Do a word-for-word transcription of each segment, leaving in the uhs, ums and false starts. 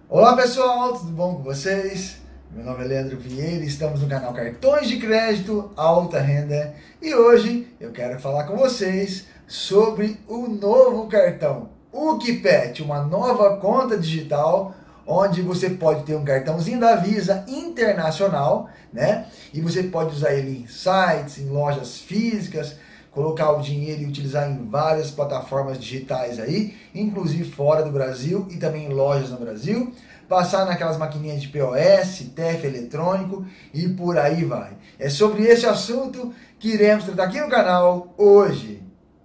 Olá pessoal, tudo bom com vocês? Meu nome é Leandro Vieira e estamos no canal Cartões de Crédito Alta Renda e hoje eu quero falar com vocês sobre o novo cartão UCPET, uma nova conta digital onde você pode ter um cartãozinho da Visa internacional, né? E você pode usar ele em sites, em lojas físicas, colocar o dinheiro e utilizar em várias plataformas digitais aí, inclusive fora do Brasil e também em lojas no Brasil, passar naquelas maquininhas de P O S, T E F eletrônico e por aí vai. É sobre esse assunto que iremos tratar aqui no canal hoje.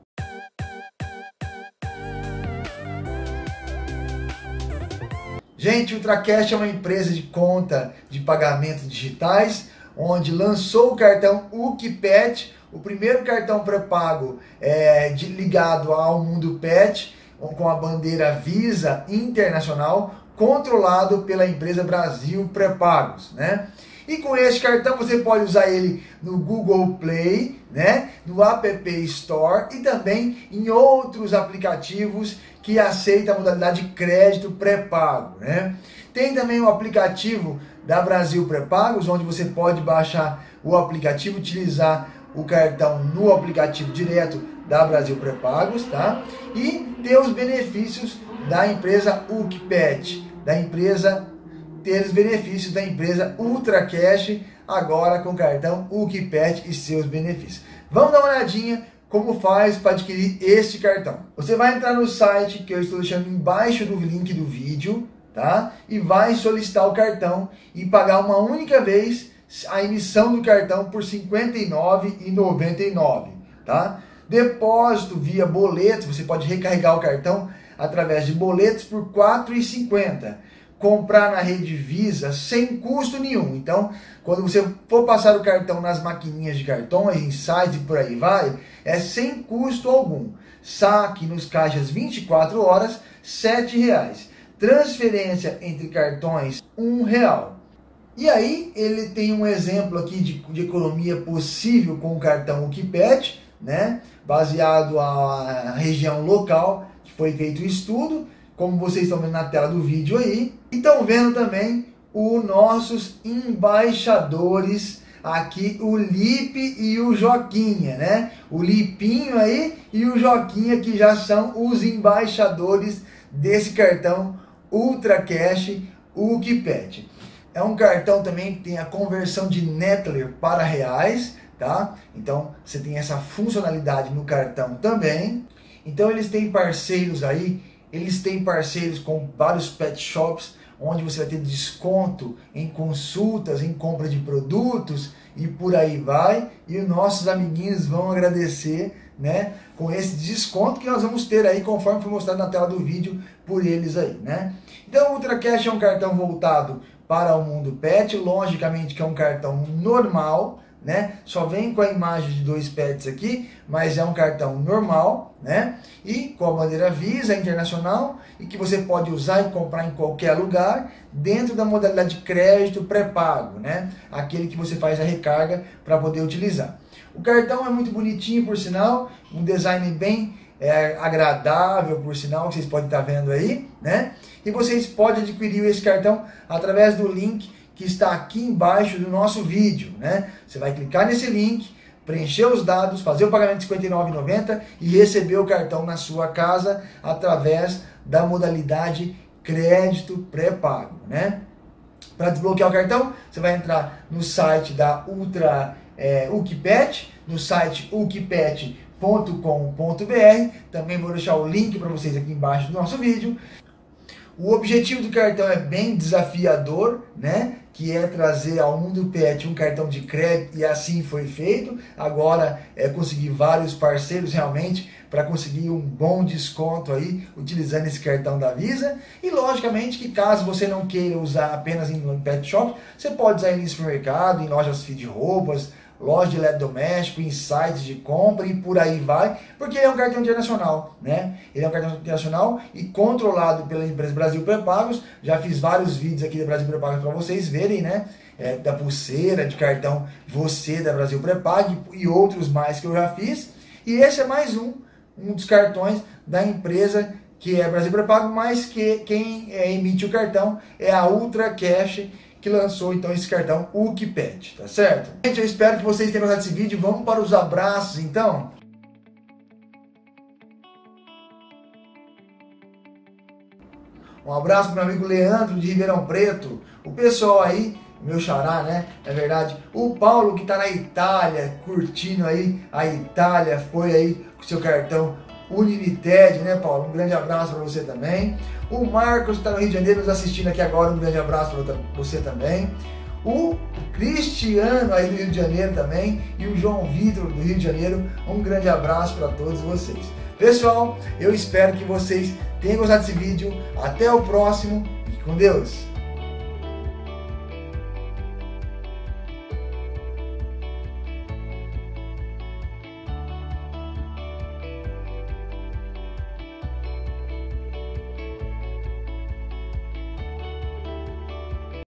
Gente, o Ultracash é uma empresa de conta de pagamento digitais, onde lançou o cartão UCPET, o primeiro cartão pré-pago é, de, ligado ao mundo pet, com a bandeira Visa Internacional, controlado pela empresa Brasil Pré-Pagos, né? E com este cartão você pode usar ele no Google Play, né? No App Store e também em outros aplicativos que aceitam a modalidade de crédito pré-pago, né? Tem também o aplicativo da Brasil Pré-Pagos, onde você pode baixar o aplicativo, utilizar o cartão no aplicativo direto da Brasil Pré-Pagos, tá? E ter os benefícios da empresa UCPET, da empresa ter os benefícios da empresa Ultracash, agora com o cartão UCPET e seus benefícios. Vamos dar uma olhadinha como faz para adquirir este cartão. Você vai entrar no site que eu estou deixando embaixo do link do vídeo, tá? E vai solicitar o cartão e pagar uma única vez a emissão do cartão por cinquenta e nove reais e noventa e nove centavos, tá? Depósito via boleto, você pode recarregar o cartão através de boletos por quatro reais e cinquenta centavos. Comprar na rede Visa sem custo nenhum. Então, quando você for passar o cartão nas maquininhas de cartões, em sites e por aí vai, é sem custo algum. Saque nos caixas vinte e quatro horas, sete reais. Transferência entre cartões, um real. E aí, ele tem um exemplo aqui de, de economia possível com o cartão UCPET, né? Baseado na região local, que foi feito o estudo, como vocês estão vendo na tela do vídeo aí. E estão vendo também os nossos embaixadores aqui, o Lipe e o Joquinha, né? O Lipinho aí e o Joquinha, que já são os embaixadores desse cartão Ultracash UCPET. É um cartão também que tem a conversão de Nettler para reais, tá? Então você tem essa funcionalidade no cartão também. Então eles têm parceiros aí, eles têm parceiros com vários pet shops, onde você vai ter desconto em consultas, em compra de produtos e por aí vai. E os nossos amiguinhos vão agradecer, né, com esse desconto que nós vamos ter aí, conforme foi mostrado na tela do vídeo por eles aí, né? Então o Ultracash é um cartão voltado para o mundo pet, logicamente que é um cartão normal, né? Só vem com a imagem de dois pets aqui, mas é um cartão normal, né? E com a bandeira Visa Internacional e que você pode usar e comprar em qualquer lugar dentro da modalidade de crédito pré-pago, né? Aquele que você faz a recarga para poder utilizar. O cartão é muito bonitinho, por sinal, um design bem é, agradável, por sinal, que vocês podem estar vendo aí, né? E vocês podem adquirir esse cartão através do link que está aqui embaixo do nosso vídeo, né? Você vai clicar nesse link, preencher os dados, fazer o pagamento de cinquenta e nove reais e noventa centavos e receber o cartão na sua casa através da modalidade crédito pré-pago, né? Para desbloquear o cartão, você vai entrar no site da Ultra é, UCPET, no site ucpet ponto com ponto br. Também vou deixar o link para vocês aqui embaixo do nosso vídeo. O objetivo do cartão é bem desafiador, né? Que é trazer ao mundo pet um cartão de crédito, e assim foi feito. Agora é conseguir vários parceiros realmente para conseguir um bom desconto aí utilizando esse cartão da Visa. E logicamente que caso você não queira usar apenas em pet shop, você pode usar ele em supermercado, em lojas de roupas, loja de eletrodoméstico, em sites de compra e por aí vai, porque ele é um cartão internacional, né? Ele é um cartão internacional e controlado pela empresa Brasil Pré-Pagos. Já fiz vários vídeos aqui da Brasil Pré-Pagos para vocês verem, né? É, da pulseira, de cartão Você da Brasil Pré-Pago e outros mais que eu já fiz. E esse é mais um, um dos cartões da empresa que é Brasil Pré-Pago, mas que quem é, emite o cartão é a Ultra Cash, que lançou então esse cartão UCPET, tá certo? Gente, eu espero que vocês tenham gostado desse vídeo. Vamos para os abraços então. Um abraço para o meu amigo Leandro de Ribeirão Preto, o pessoal aí, meu xará, né? É verdade. O Paulo que está na Itália, curtindo aí a Itália, foi aí com seu cartão Unlimited, né, Paulo? Um grande abraço para você também. O Marcos que está no Rio de Janeiro nos assistindo aqui agora, um grande abraço para você também. O Cristiano aí do Rio de Janeiro também e o João Vitor do Rio de Janeiro, um grande abraço para todos vocês. Pessoal, eu espero que vocês tenham gostado desse vídeo. Até o próximo. Fique com Deus.